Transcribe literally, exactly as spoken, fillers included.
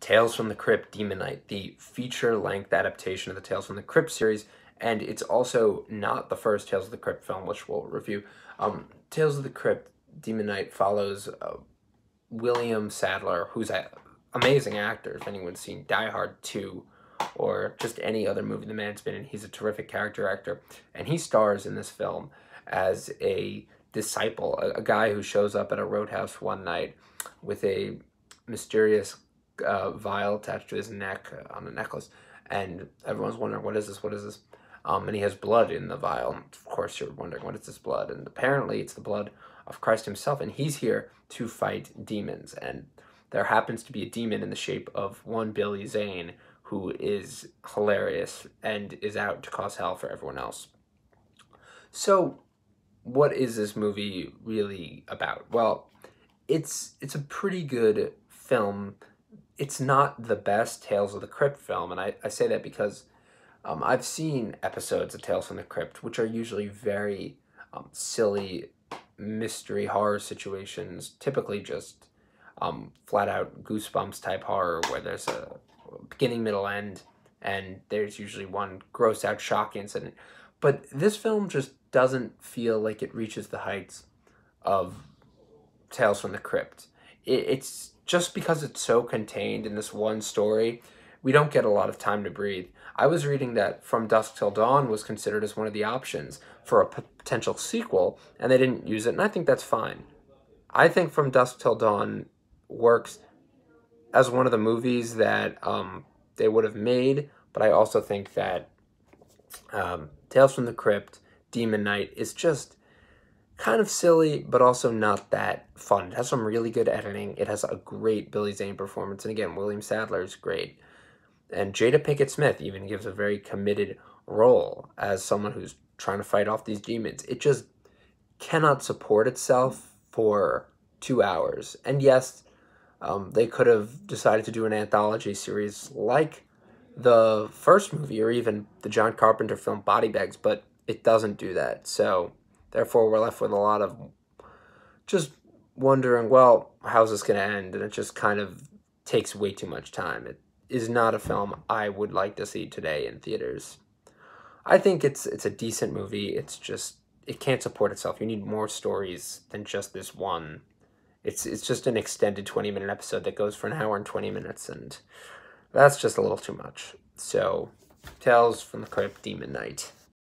Tales from the Crypt Demon Knight, the feature-length adaptation of the Tales from the Crypt series, and it's also not the first Tales of the Crypt film, which we'll review. Um, Tales of the Crypt Demon Knight follows uh, William Sadler, who's an amazing actor. If anyone's seen Die Hard two or just any other movie the man's been in, he's a terrific character actor, and he stars in this film as a disciple, a, a guy who shows up at a roadhouse one night with a mysterious uh, vial attached to his neck uh, on a necklace, and everyone's wondering, what is this, what is this? Um, and he has blood in the vial. Of course, you're wondering, what is this blood? And apparently it's the blood of Christ himself, and he's here to fight demons. And there happens to be a demon in the shape of one Billy Zane, who is hilarious and is out to cause hell for everyone else. So what is this movie really about? Well, it's it's a pretty good film. It's not the best Tales of the Crypt film, and I, I say that because um, I've seen episodes of Tales from the Crypt, which are usually very um, silly mystery horror situations, typically just um, flat-out Goosebumps type horror where there's a beginning, middle, end, and there's usually one gross-out shock incident. But this film just doesn't feel like it reaches the heights of Tales from the Crypt. It, it's just because it's so contained in this one story, we don't get a lot of time to breathe. I was reading that From Dusk Till Dawn was considered as one of the options for a potential sequel, and they didn't use it, and I think that's fine. I think From Dusk Till Dawn works as one of the movies that um, they would have made, but I also think that um, Tales from the Crypt, Demon Knight is just kind of silly, but also not that fun. It has some really good editing. It has a great Billy Zane performance, and again, William Sadler is great. And Jada Pinkett Smith even gives a very committed role as someone who's trying to fight off these demons. It just cannot support itself for two hours. And yes, um, they could have decided to do an anthology series like the first movie or even the John Carpenter film Body Bags, but it doesn't do that. So therefore, we're left with a lot of just wondering, well, how's this going to end? And it just kind of takes way too much time. It is not a film I would like to see today in theaters. I think it's it's a decent movie. It's just, it can't support itself. You need more stories than just this one. It's, it's just an extended twenty minute episode that goes for an hour and twenty minutes, and that's just a little too much. So, Tales from the Crypt, Demon Knight.